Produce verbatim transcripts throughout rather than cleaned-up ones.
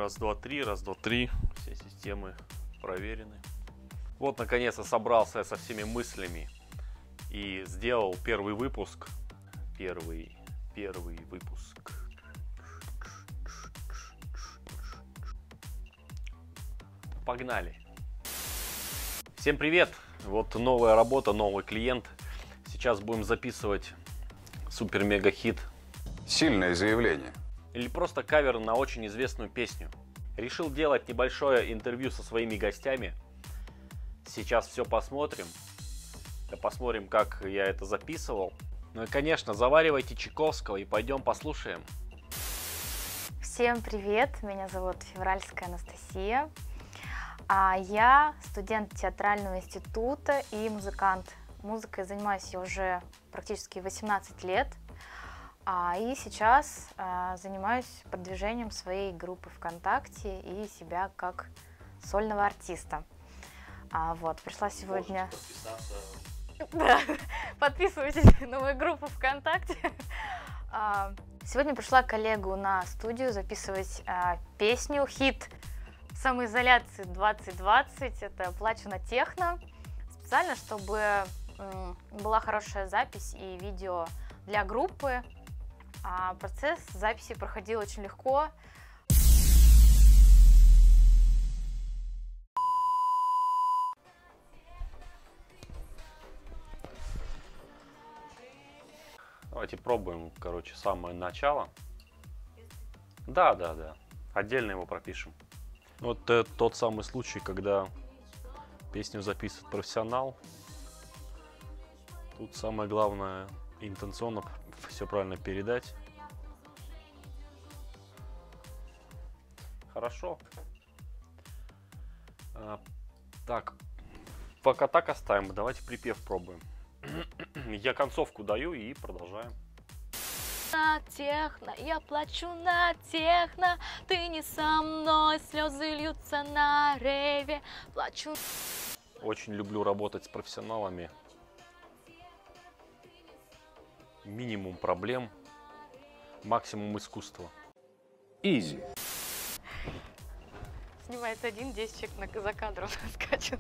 Раз, два, три, раз, два, три. Все системы проверены. Вот, наконец-то собрался я со всеми мыслями и сделал первый выпуск. Первый, первый выпуск. Погнали. Всем привет! Вот новая работа, новый клиент. Сейчас будем записывать супер-мега-хит. Сильное заявление. Или просто кавер на очень известную песню. Решил делать небольшое интервью со своими гостями. Сейчас все посмотрим. Да посмотрим, как я это записывал. Ну и, конечно, заваривайте Чайковского и пойдем послушаем. Всем привет! Меня зовут Февральская Анастасия. А я студент театрального института и музыкант. Музыкой занимаюсь я уже практически восемнадцать лет. А, и сейчас а, занимаюсь продвижением своей группы ВКонтакте и себя как сольного артиста. А, вот, пришла сегодня... Да, подписывайтесь на мою группу ВКонтакте. А, сегодня пришла к Олегу на студию записывать а, песню, хит самоизоляции двадцать двадцать. Это «Плачу на техно». Специально, чтобы м, была хорошая запись и видео для группы. А процесс записи проходил очень легко. Давайте пробуем, короче, самое начало. Да, да, да. Отдельно его пропишем. Вот это тот самый случай, когда песню записывает профессионал. Тут самое главное интенционно все правильно передать. Хорошо. А, так, пока так оставим. Давайте припев пробуем. Я концовку даю и продолжаем. На техно, я плачу на техно, ты не со мной, слезы льются на рейве, плачу. Очень люблю работать с профессионалами. Минимум проблем, максимум искусства. Изи. Снимается один, десять человек на, за кадром скачет.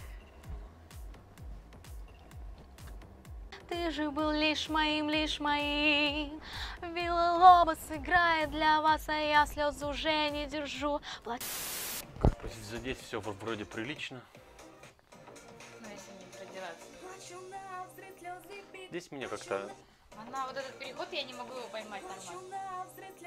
Ты же был лишь моим, лишь моим. Вилла-Лобос играет для вас, а я слез уже не держу. Плач... Как здесь все вроде прилично. Ну, если не продираться. Здесь меня как-то... Она, вот этот переход, я не могу его поймать нормально.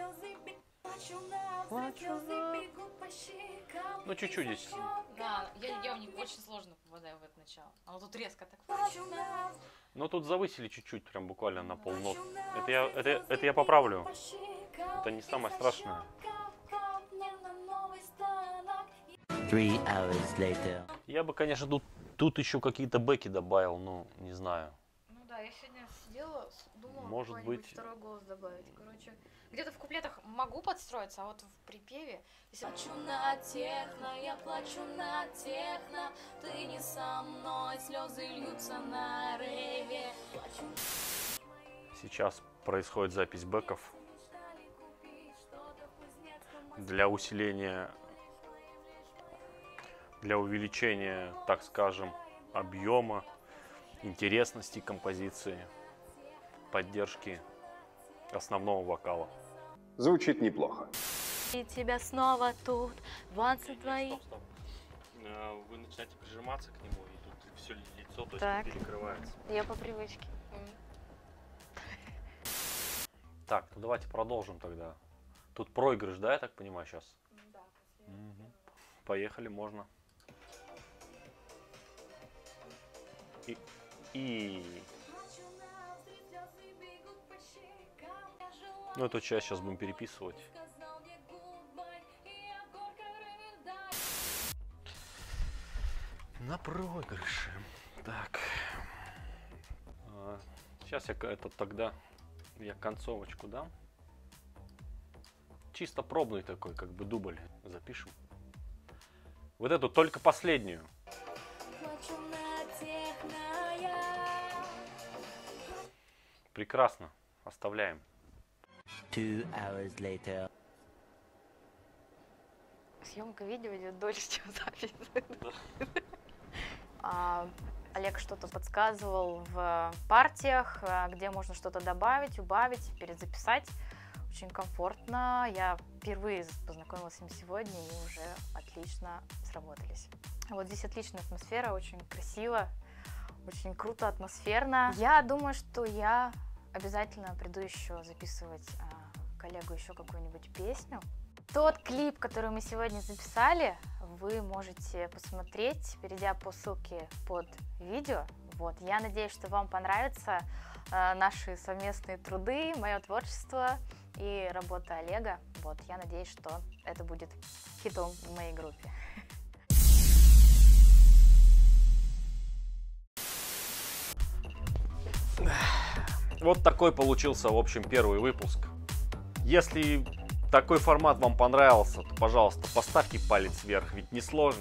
Ну, чуть-чуть здесь. Да, я, я у них очень сложно попадаю в это начало. А вот тут резко так. Но тут завысили чуть-чуть, прям буквально на полнот. Это я, это, это я поправлю. Это не самое страшное. Three hours later. Я бы, конечно, тут, тут еще какие-то бэки добавил, но не знаю. Ну да, я сегодня сидела, думала, может быть, второй голос добавить. Короче, где-то в куплетах могу подстроиться, а вот в припеве... Если... Плачу на техно, я плачу на техно, ты не со мной, слезы льются на рейве. Плачу... Сейчас происходит запись бэков для усиления, для увеличения, так скажем, объема, интересности композиции, поддержки основного вокала. Звучит неплохо. И тебя снова тут, двадцать твои. Стоп, стоп. Вы начинаете прижиматься к нему, и тут все лицо то Так. есть перекрывается. Я по привычке. Так, ну давайте продолжим тогда. Тут проигрыш, да, я так понимаю, сейчас? Да, Угу. Поехали, можно. И... и... Ну, эту часть сейчас будем переписывать. На проигрыше. Так. А, сейчас я это тогда я концовочку дам. Чисто пробный такой, как бы дубль запишем. Вот эту только последнюю. Прекрасно. Оставляем. Two hours later. съемка видео идет дольше, чем запись. А, Олег что-то подсказывал в партиях, где можно что-то добавить, убавить, перезаписать. Очень комфортно. Я впервые познакомилась с ним сегодня, и уже отлично сработались. Вот здесь отличная атмосфера, очень красиво, очень круто, атмосферно. Я думаю, что я обязательно приду еще записывать а, коллегу еще какую-нибудь песню. Тот клип, который мы сегодня записали, вы можете посмотреть, перейдя по ссылке под видео. Вот. Я надеюсь, что вам понравятся э, наши совместные труды, мое творчество и работа Олега. Вот. Я надеюсь, что это будет хитом в моей группе. Вот такой получился, в общем, первый выпуск. Если такой формат вам понравился, то, пожалуйста, поставьте палец вверх, ведь не сложно.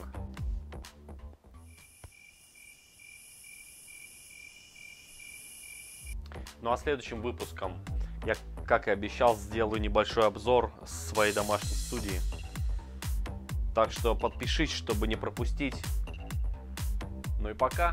Ну а следующим выпуском я, как и обещал, сделаю небольшой обзор своей домашней студии. Так что подпишитесь, чтобы не пропустить. Ну и пока.